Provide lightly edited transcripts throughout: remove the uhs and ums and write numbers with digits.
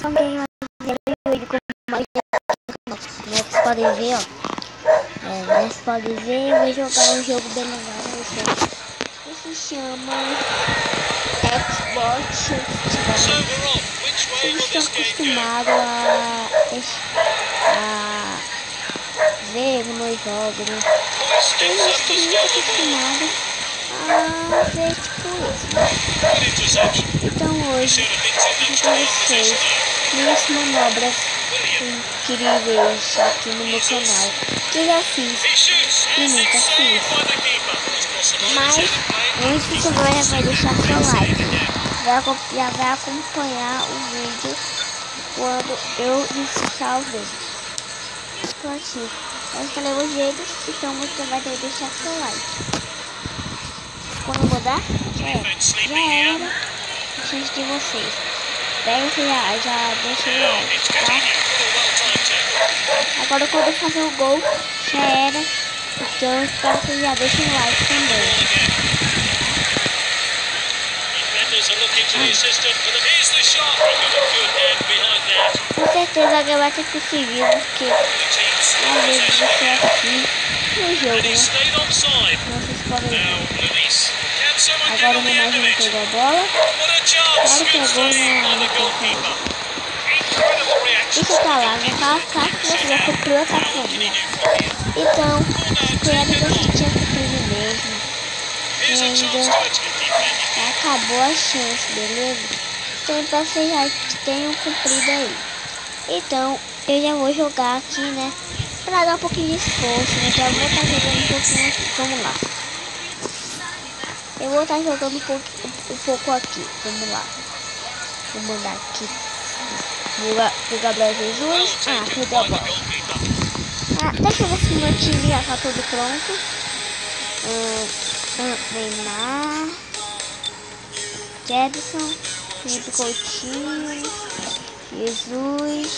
como vocês podem ver, ó. Vocês podem ver, eu vou jogar um jogo bem legal. Esse se chama Xbox. Eu estou acostumado a ver meus jogos, né? Eu estou muito acostumado a ver tipo isso, né? Então hoje eu vou para vocês minhas manobras incríveis aqui no meu canal, que eu já fiz e nunca fiz. Mas antes você vai deixar seu like, já vai acompanhar o vídeo quando eu iniciar o vídeo. Prontinho, eu falei os jeitos, então você vai deixar seu like. Quando mudar, já era a chance de vocês. Daí você já deixa o like, tá? Agora quando eu fazer o gol, já era. Então eu espero que você já deixe o like também. Com certeza alguém vai ter conseguido, porque às vezes você é assim no jogo, né? Vocês podem ver. Agora o Neymar não pegou a bola. Agora pegou, né? Isso tá lá, não tá que você já cumpriu essa família. Então, espero que você tinha cumprido mesmo. E ainda acabou a chance, beleza? Então, vocês já tenham cumprido aí. Então, eu já vou jogar aqui, né? Pra dar um pouquinho de esforço, né? Já vou estar jogando um pouquinho aqui. Vamos lá. Eu vou estar jogando um pouco aqui. Vamos lá. Vou mandar aqui pro Gabriel Jesus. Perdeu a bola. Deixa eu ver se meu time já tá tudo pronto. Neymar, Jefferson, Felipe Coutinho, Jesus.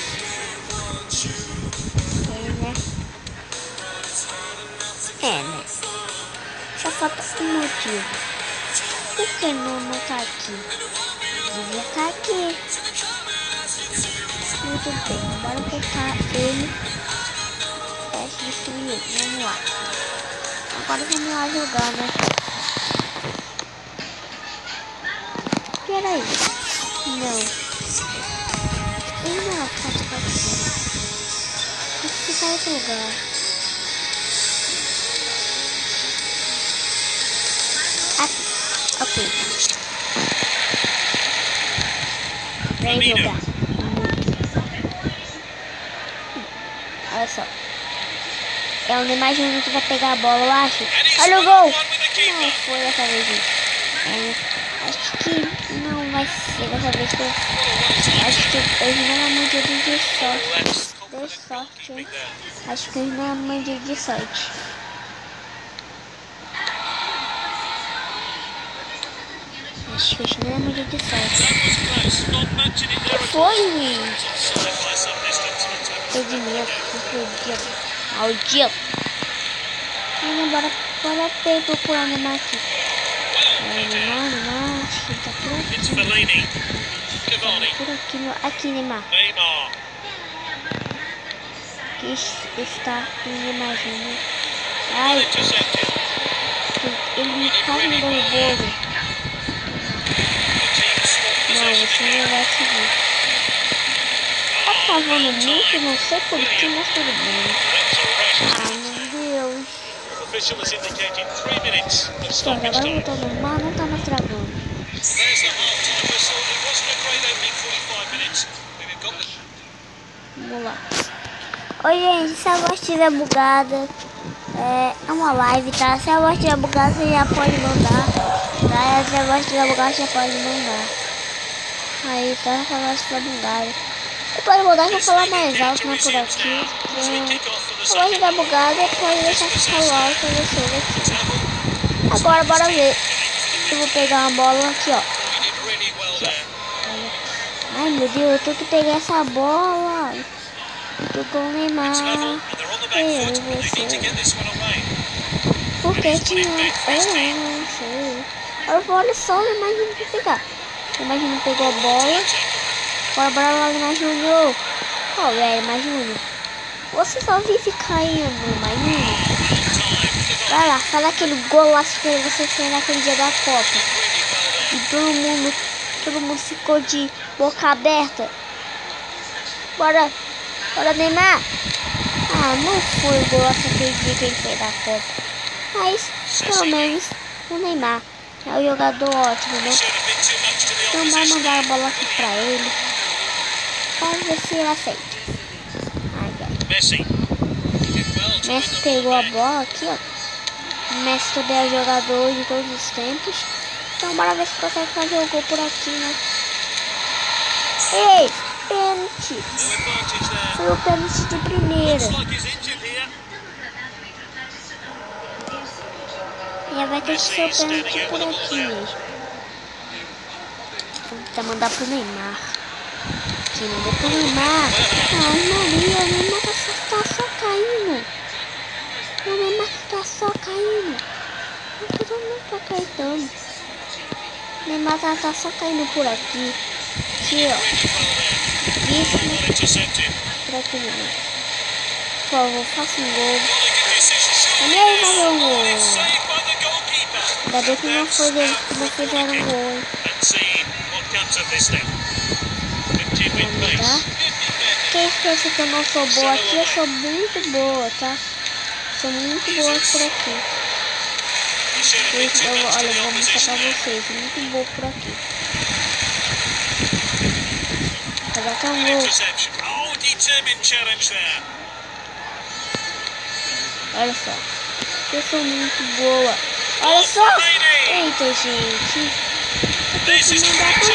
Né? Só falta um motivo. Por que não tá aqui? Devia estar aqui. Muito bem, bora colocar ele. Teste destruir. Vamos lá. Agora vamos lá jogar, né? Peraí. Não. Ele não é fácil pra cima. Tem que ficar em outro lugar. Aqui. Ok. Vem jogar. Olha só. É o Neymar Júnior que vai pegar a bola, eu acho. Olha o gol! Não foi dessa vez. Acho que não vai ser dessa vez. Acho que hoje não é muito dia de sorte. De sorte, hein? Acho que hoje não é muito dia de sorte. Acho que hoje não é muito dia de sorte. Foi, gente. Impedimento. Maldito. Bora procurar o Neymar aqui. Neymar, acho que ele tá por aqui. Por aqui, aqui Neymar. Aqui está o Neymar Júnior. Ai, ele quase me derrubou. Não, você não vai seguir. Tá travando muito, não sei porquê, mas tudo bem. Meu Deus. Então, agora voltou normal, não tá mais travando. Vamos lá. Oi, gente, se a voz estiver bugada, é uma live, tá? Se a voz estiver bugada, você já pode mandar. Tá? Se a voz estiver bugada, você já pode mandar. Aí, tá? Se a voz estiver bugada. Você pode mudar pra falar mais alto, né, por aqui. Se a voz estiver bugada, pode deixar falar alto pra vocês aqui. Agora, bora ver. Eu vou pegar uma bola aqui, ó. Aqui, ó. Ai, meu Deus, eu tenho que pegar essa bola. Tô com o Neymar. Eu você. Por que que não? Eu não sei. Eu vou olhar só, imagina que pegar. Imagina pegou a bola. Bora logo, né, Júnior? Ó, velho, mas Júnior, você só vive caindo, mas Júnior. Vai lá, faz aquele golaço que você fez naquele dia da Copa. E todo mundo ficou de boca aberta. Bora, Neymar. Ah, não foi o golaço aquele dia que ele fez da Copa. Mas, pelo menos, o Neymar é um jogador ótimo, né? Então vai mandar a bola aqui pra ele. Vamos ver se ele aceita. Messi pegou a bola aqui, ó. Messi também é jogador de todos os tempos. Então bora ver se consegue fazer o gol por aqui, né? Ei, pênalti. Foi o pênalti de primeira. E vai ter que ser o pênalti por aqui mesmo. Vou tentar mandar pro Neymar. Aqui, mandou pro Neymar. Ai, Maria, o Neymar tá só caindo. O Neymar tá só caindo. Eu não tô acreditando. O Neymar tá só caindo por aqui. Aqui, ó. Isso. Por aqui, Neymar. Por favor, faça um gol. E aí, fazer um gol. Ainda bem que não fizeram um gol, hein? Tá? Quem esquece que eu não sou boa aqui, eu sou muito boa, tá? Sou muito boa por aqui. Olha, eu vou mostrar pra vocês. Muito boa por aqui. Olha que é um gol. Olha só. Eu sou muito boa. Olha só. Eita, gente. Eu tenho que mandar pro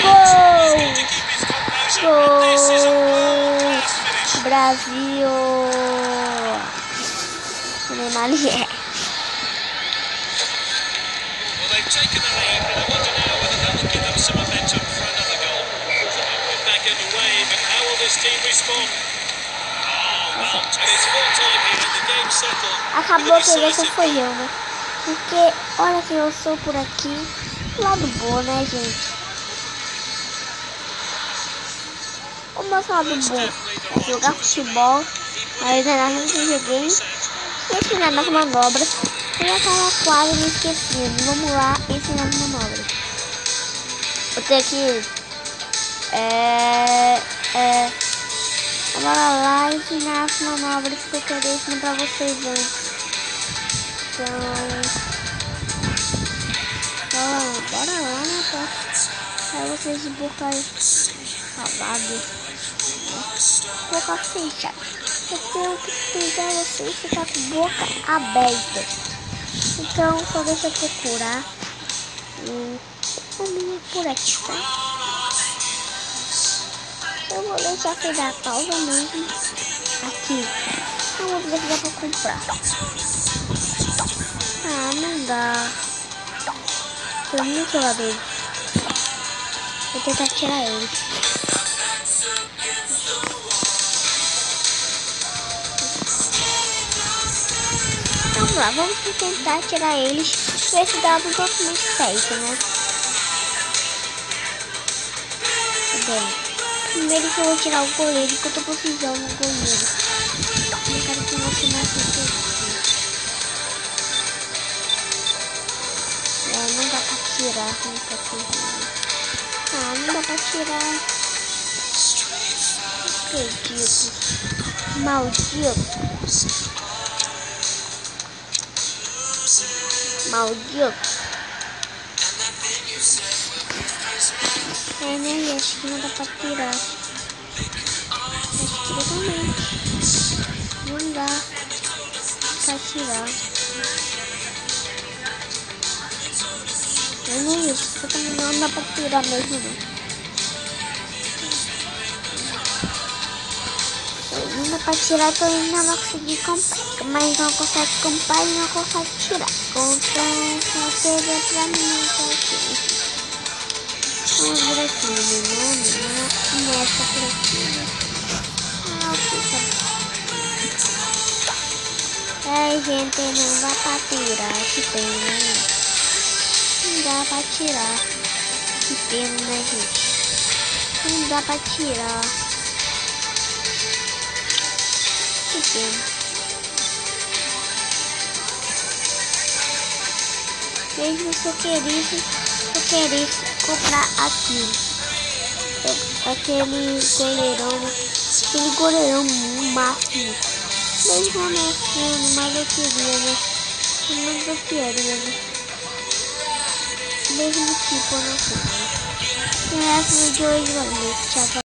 gol. Gol. Brasil. O Neymar é. Acabou que essa foi eu, né? Porque olha que eu sou por aqui. Lado bom, né, gente? O meu lado bom é jogar futebol. Mas eu não joguei. Ensinar nas manobras. Eu já tava quase me esquecendo. Vamos lá ensinar as manobras. Eu tenho que bora lá ensinar as manobras que eu queria ensinar pra vocês antes. Então bora lá, né, tá? Aí vocês de boca calado, boca fechada. Eu tenho que pegar vocês e ficar com boca aberta. Então só deixa eu procurar o caminho por aqui, tá? Eu vou deixar você dar pausa mesmo aqui. Eu vou ver se dá pra comprar. Ah, não dá. Tem muitos jogadores. Vou tentar tirar eles. Vamos lá, vamos tentar tirar eles. Ver se dá um pouco mais certo, né? Bem, primeiro que eu vou tirar o goleiro, que eu tô precisando do goleiro. Eu quero que você não fique. Não dá pra tirar, não tá tirando. Ah, não dá pra tirar. Não acredito. Maldito. Maldito. Né? Acho que não dá pra tirar. Acho que também. Não dá pra tirar. Não é isso. Não dá pra tirar mesmo, não. Não dá pra tirar, então ainda não consegui comprar. Mas não consegue comprar e não consegue tirar. Então, só teve pra mim aqui. Vamos ver aqui, nessa por aqui. Ai, gente, não dá pra tirar. Que pena, né? Não dá pra tirar. Que pena, né, gente? Não Não dá pra tirar. Que pena. Mesmo se eu queresse comprar aquilo. Aquele goleirão máximo. Mesmo ameaçando, mas eu queria, né? Eu não gostaria, né? Mesmo tipo, eu não sei. E essa vídeo hoje, valeu. Tchau.